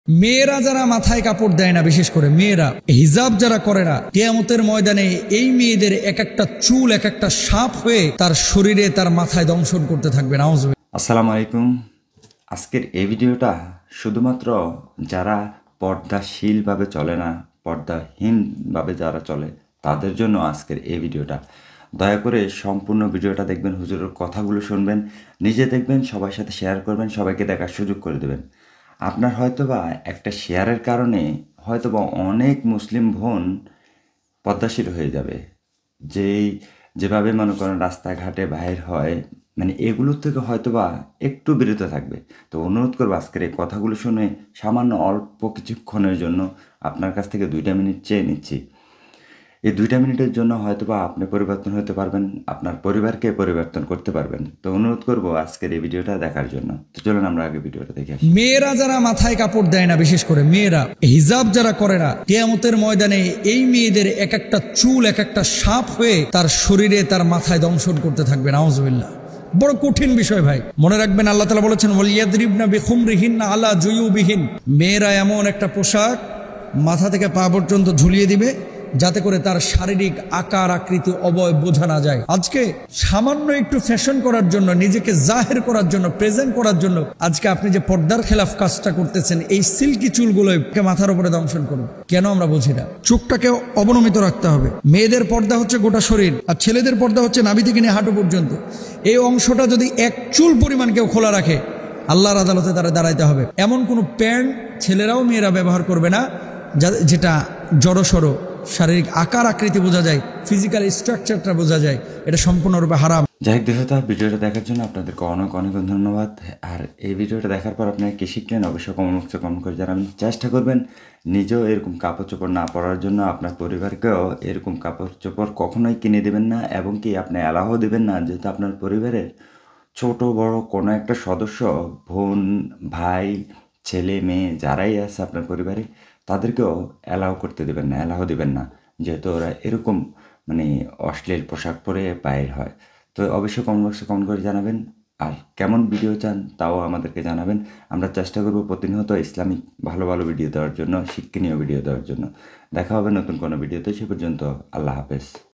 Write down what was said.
মেয়েরা যারা মাথায় কাপড় দেয় না, বিশেষ করে মেয়েরা হিজাব যারা করে না, কিয়ামতের ময়দানে এই মেয়েদের এক একটা চুল এক একটা সাপ হয়ে তার শরীরে তার মাথায় দংশন করতে থাকবে। নাউজুবিল্লাহ। আসসালামু আলাইকুম। আজকের এই ভিডিওটা শুধুমাত্র যারা পর্দাশীলভাবে চলে না, পর্দাহীনভাবে যারা চলে তাদের জন্য আজকের এই ভিডিওটা। দয়া করে সম্পূর্ণ ভিডিওটা দেখবেন, হুজুরের কথাগুলো শুনবেন, নিজে দেখবেন, সবার সাথে শেয়ার করবেন, সবাইকে দেখার সুযোগ করে দেবেন। আপনার হয়তোবা একটা শেয়ারের কারণে হয়তোবা অনেক মুসলিম বোন পদ্মাশীল হয়ে যাবে। যেভাবে মনে করেন রাস্তাঘাটে বাইর হয়, মানে এগুলোর থেকে হয়তোবা একটু বিরত থাকবে। তো অনুরোধ করবো আজকের এই কথাগুলো শুনে সামান্য অল্প কিছুক্ষণের জন্য আপনার কাছ থেকে 2 মিনিট চেয়ে নিচ্ছি। এই 2 মিনিটের জন্য হয়তোবা আপনি পরিবর্তন হতে পারবেন, আপনার পরিবারকে পরিবর্তন করতে পারবেন। তো অনুরোধ করবো আজকের এই ভিডিওটা দেখার জন্য। তো চলুন আমরা আগে ভিডিওটা দেখে আসি। মেয়েরা যারা মাথায় কাপড় দেয় না, বিশেষ করে মেয়েরা হিজাব যারা করে না, কিয়ামতের ময়দানে এই মেয়েদের এক একটা চুল এক একটা সাপ হয়ে তার শরীরে তার মাথায় দংশন করতে থাকবে। নাউজুবিল্লাহ। বড় কঠিন বিষয় ভাই, মনে রাখবেন আল্লাহ তাআলা বলেছেন ওয়ালিয়াদরিবনা বিখুমরিহিন্না আলা জুয়ুবিহিন। মেয়েরা এমন একটা পোশাক মাথা থেকে পা পর্যন্ত ঝুলিয়ে দিবে যাতে করে তার শারীরিক আকার আকৃতি অবয়ব বোঝা না যায়। আজকে সামান্য একটু ফ্যাশন করার জন্য, নিজেকে জাহের করার জন্য, প্রেজেন্ট করার জন্য আজকে আপনি যে পর্দার খেলাফ কাজটা করতেছেন, এই সিল্কি চুলগুলোকে মাথার উপরে দংশন করুন। কেন আমরা বুঝি না? চোখটাকে অবনমিত রাখতে হবে। মেয়েদের পর্দা হচ্ছে গোটা শরীর, আর ছেলেদের পর্দা হচ্ছে নাভি থেকে নিয়ে হাঁটু পর্যন্ত। এই অংশটা যদি এক চুল পরিমাণ কেউ খোলা রাখে, আল্লাহর আদালতে তারা দাঁড়াইতে হবে। এমন কোনো প্যান্ট ছেলেরাও মেয়েরা ব্যবহার করবে না যেটা জড়সড় শারীরিক আকার আকৃতি বোঝা যায়, ফিজিক্যাল স্ট্রাকচারটা বোঝা যায়। এটা সম্পূর্ণরূপে হারাম। যাই হোক দেহতা, ভিডিওটা দেখার জন্য আপনাদেরকে অনেক অনেক ধন্যবাদ। আর এই ভিডিওটা দেখার পর আপনারা কি শিখলেন অবশ্যই কমেন্ট করে জানাবেন। চেষ্টা করবেন নিজেও এরকম কাপড় চোপড় না পরার জন্য, আপনার পরিবারকেও এরকম কাপড় চোপড় কখনোই কিনে দেবেন না, এবং কি আপনি অ্যালাও দেবেন না, যেহেতু আপনার পরিবারের ছোট বড় কোনো একটা সদস্য, বোন ভাই ছেলে মেয়ে যারাই আছে আপনার পরিবারে, তাদেরকেও অ্যালাউ করতে দেবেন না, অ্যালাউ দেবেন না, যেহেতু ওরা এরকম মানে অশ্লীল পোশাক পরে বাইর হয়। তো অবশ্যই কমেন্ট করে জানাবেন। আর কেমন ভিডিও চান তাও আমাদেরকে জানাবেন। আমরা চেষ্টা করব প্রতিনিয়ত ইসলামিক ভালো ভালো ভিডিও দেওয়ার জন্য, শিক্ষণীয় ভিডিও দেওয়ার জন্য। দেখা হবে নতুন কোনো ভিডিওতে। সে পর্যন্ত আল্লাহ হাফেজ।